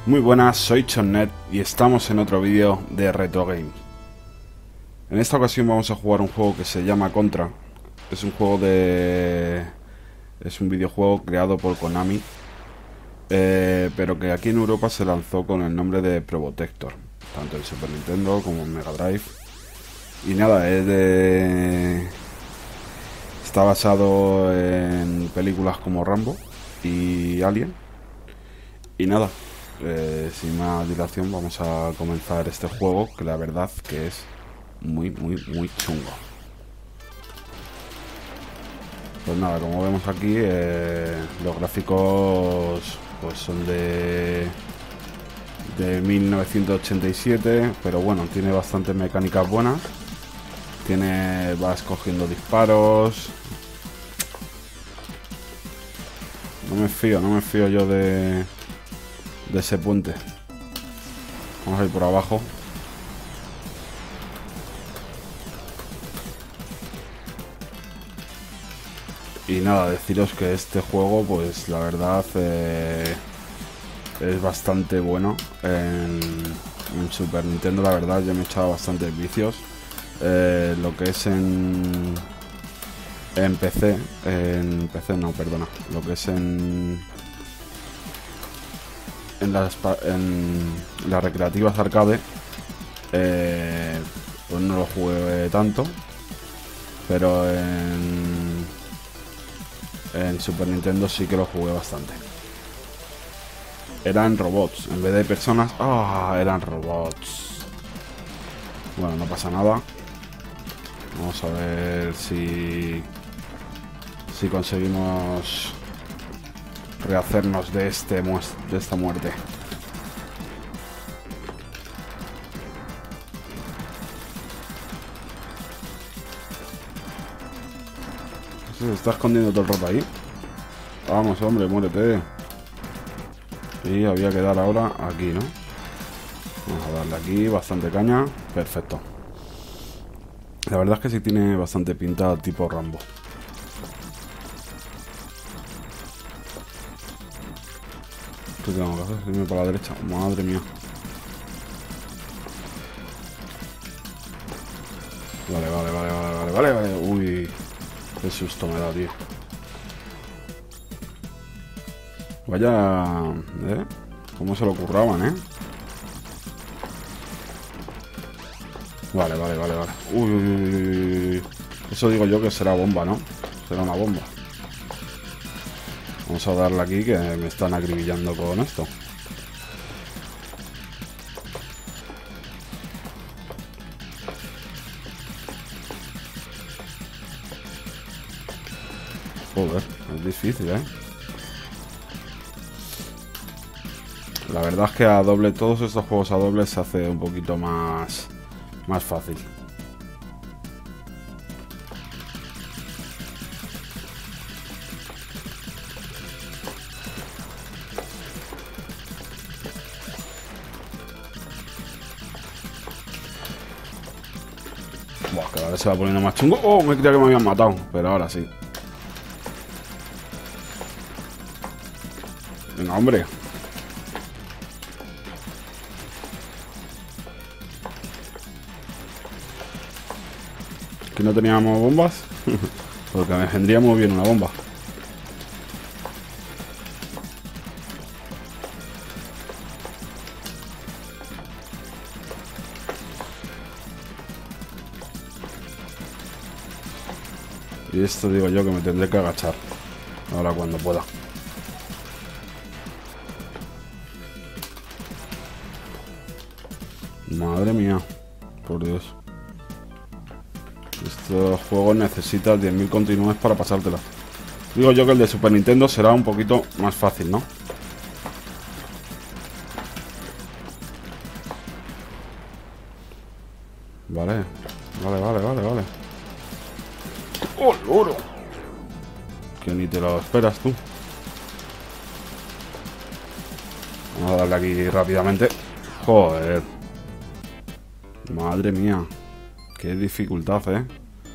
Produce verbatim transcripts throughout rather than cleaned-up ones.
Muy buenas, soy Chonnet y estamos en otro vídeo de Retro Game. En esta ocasión vamos a jugar un juego que se llama Contra. Es un juego de... es un videojuego creado por Konami, eh, pero que aquí en Europa se lanzó con el nombre de Probotector, tanto en Super Nintendo como en Mega Drive. Y nada, es de... está basado en películas como Rambo y Alien. Y nada, eh, sin más dilación vamos a comenzar este juego, que la verdad que es muy, muy, muy chungo. Pues nada, como vemos aquí, eh, los gráficos pues son de de mil novecientos ochenta y siete, pero bueno, tiene bastantes mecánicas buenas. Tiene, va escogiendo disparos. No me fío, no me fío yo de de ese puente. Vamos a ir por abajo. Y nada, deciros que este juego, pues la verdad eh, es bastante bueno. En, en Super Nintendo, la verdad, yo me he echado bastantes vicios. Eh, lo que es en en P C, en P C no, perdona, lo que es en en las en las recreativas arcade, eh, pues no lo jugué tanto, pero en en Super Nintendo sí que lo jugué bastante. Eran robots en vez de personas. Ah, eran robots. Bueno, no pasa nada. Vamos a ver si si conseguimos rehacernos de este de esta muerte. ¿Se está escondiendo todo el rato ahí? Vamos, hombre, muérete. Y había que dar ahora aquí, ¿no? Vamos a darle aquí, bastante caña. Perfecto. La verdad es que sí tiene bastante pinta tipo Rambo. ¿Qué tengo que hacer? Irme para la derecha. Madre mía. Vale, vale, vale, vale, vale, vale, vale. Uy, qué susto me da, tío. Vaya, ¿eh? Cómo se lo curraban, ¿eh? Vale, vale, vale, vale. Uy, uy, uy, uy. Eso digo yo que será bomba, ¿no? Será una bomba. Vamos a darle aquí, que me están acribillando con esto. Joder, es difícil, ¿eh? La verdad es que a doble, todos estos juegos a doble se hace un poquito más, más fácil. Buah, cada vez se va poniendo más chungo. Oh, me creía que me habían matado, pero ahora sí. Venga, hombre. Que no teníamos bombas. Porque me vendría muy bien una bomba. Y esto digo yo que me tendré que agachar ahora cuando pueda. Madre mía, por Dios. Estos juegos necesitas diez mil continúes para pasártela. Digo yo que el de Super Nintendo será un poquito más fácil, ¿no? Vale, vale, vale, vale, vale. ¡Oh, loro! Que ni te lo esperas tú. Vamos a darle aquí rápidamente. Joder. Madre mía. Qué dificultad, ¿eh?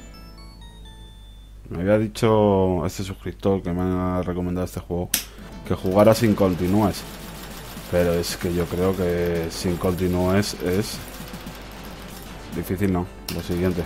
Me había dicho este suscriptor que me ha recomendado este juego que jugara sin continúes. Pero es que yo creo que sin continúes es difícil, no. Lo siguiente.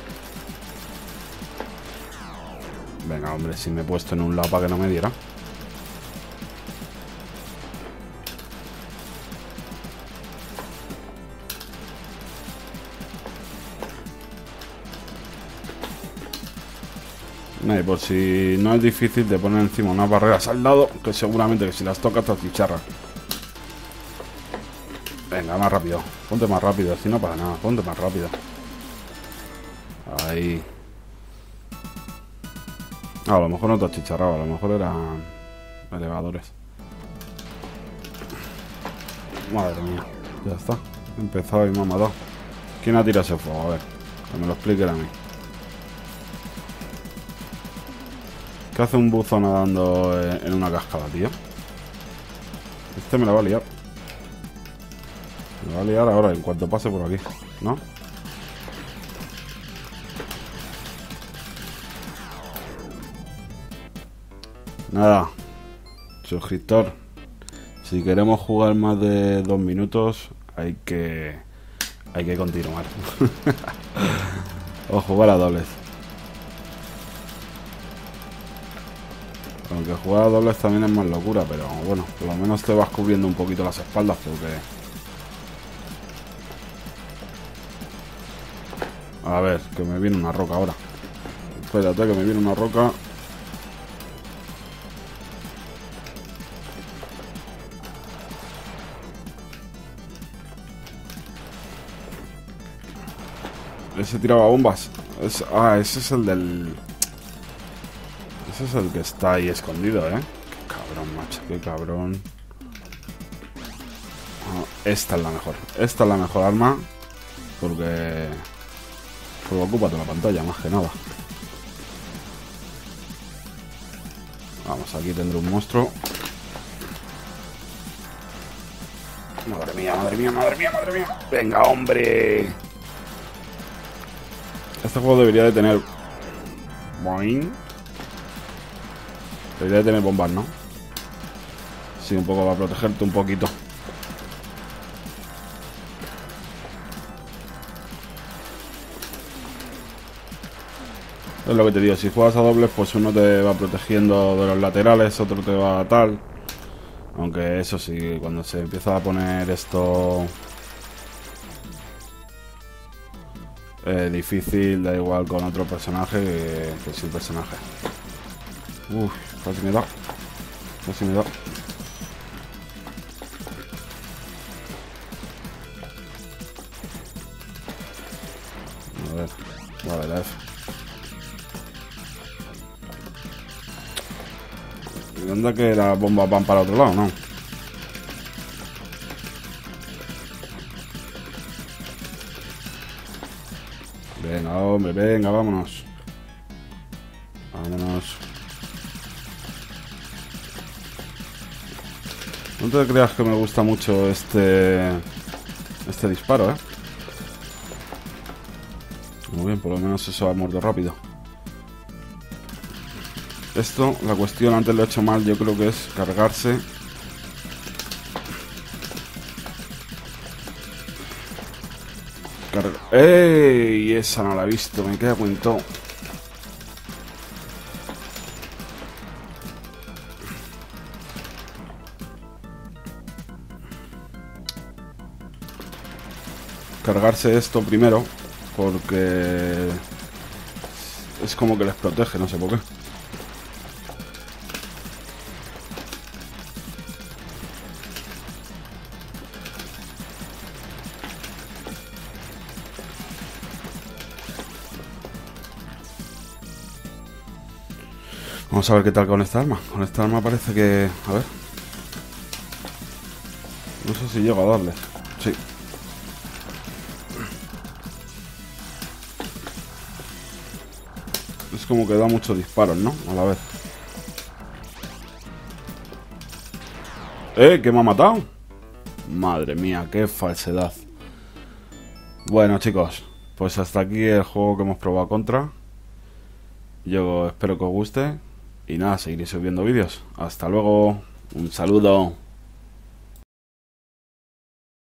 Venga, hombre, si me he puesto en un lado para que no me diera. No, y por si no es difícil de poner encima unas barreras al lado, que seguramente que si las tocas te achicharras. Venga, más rápido. Ponte más rápido, si no para nada. Ponte más rápido. Ahí. Ah, a lo mejor no te achicharraba, a lo mejor eran elevadores. Madre mía. Ya está. He empezado y me ha matado. ¿Quién ha tirado ese fuego? A ver, que me lo expliquen a mí. ¿Qué hace un buzo nadando en una cascada, tío? Este me la va a liar. Me va a liar ahora, en cuanto pase por aquí, ¿no? Nada. Suscriptor. Si queremos jugar más de dos minutos, hay que... Hay que continuar. O jugar a dobles. Aunque jugar a dobles también es más locura, pero bueno, por lo menos te vas cubriendo un poquito las espaldas porque... A ver, que me viene una roca ahora. Espérate que me viene una roca. Ese tiraba bombas. Es... Ah, ese es el del... Ese es el que está ahí escondido, ¿eh? Qué cabrón, macho, qué cabrón. Oh, esta es la mejor. Esta es la mejor arma. Porque... Porque ocupa toda la pantalla, más que nada. Vamos, aquí tendré un monstruo. Madre mía, madre mía, madre mía, madre mía. Venga, hombre. Este juego debería de tener... Boing. Debería de tener bombas, ¿no? Sí, un poco para protegerte un poquito. Es lo que te digo, si juegas a dobles, pues uno te va protegiendo de los laterales, otro te va a tal. Aunque eso sí, cuando se empieza a poner esto eh, difícil, da igual con otro personaje que, que sin personaje. Uff, casi me da. Casi me da. A ver, vale, la F. ¿Y dónde que las bombas van para otro lado? No. Venga, hombre, venga, vámonos. Vámonos. No te creas que me gusta mucho este este disparo, ¿eh? Muy bien, por lo menos eso ha muerto rápido. Esto, la cuestión, antes lo he hecho mal, yo creo que es cargarse. Carga... ¡Ey! Esa no la he visto, me queda cuento. Cargarse esto primero, porque es como que les protege, no sé por qué. Vamos a ver qué tal con esta arma. Con esta arma parece que... A ver. No sé si llego a darle. Sí. Es como que da muchos disparos, ¿no? A la vez. ¡Eh! ¿Que me ha matado? Madre mía, qué falsedad. Bueno, chicos, pues hasta aquí el juego que hemos probado contra. Yo espero que os guste. Y nada, seguiré subiendo vídeos. Hasta luego. Un saludo.